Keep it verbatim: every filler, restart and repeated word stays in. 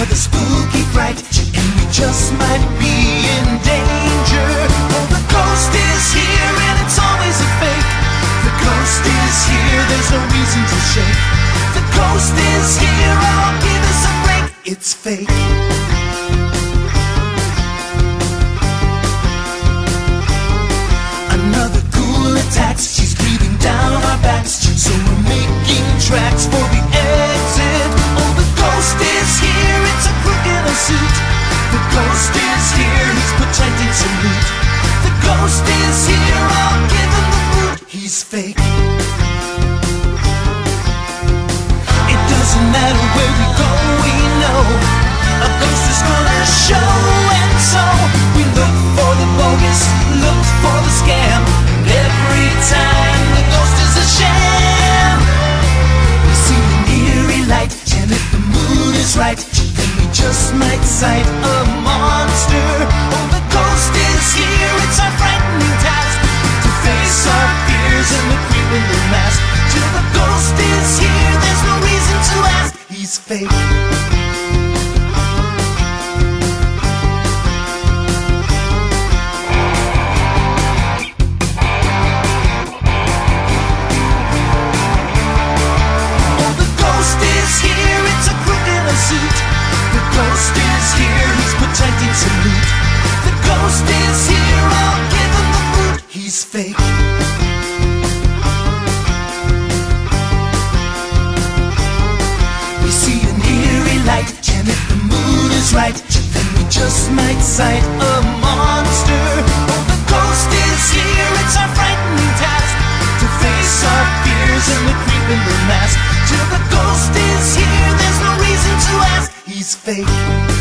another spooky fright, and we just might be in danger. Oh, the ghost is here and it's always a fake. The ghost is here, there's no reason to shake. The ghost is here, oh, give us a break. It's fake. Another ghoul attacks, she's breathing down our backs, so we're making tracks for the exit. Oh, the ghost is here, it's a crook in a suit. The ghost is here, he's pretending to loot. The ghost is here, I'll give him the boot. He's fake. It doesn't matter where we go, we know a ghost is gonna show. And so we look for the bogus, look for the scam. Every time the ghost is a sham. We see an eerie light, and if the mood is right, then we just might sight a monster. Oh, the ghost is here, it's our frightening task to face our fears and the creep in the mask. Till the ghost is here, there's no reason to ask. He's fake. The ghost is here, he's pretending to loot. The ghost is here, I'll give him the boot. He's fake. We see an eerie light, and if the mood is right, then we just might sight a monster. Oh, the ghost is here, it's our frightening task to face our fears and the creep in the mask. Till the ghost is here, there's no reason to ask. He's fake.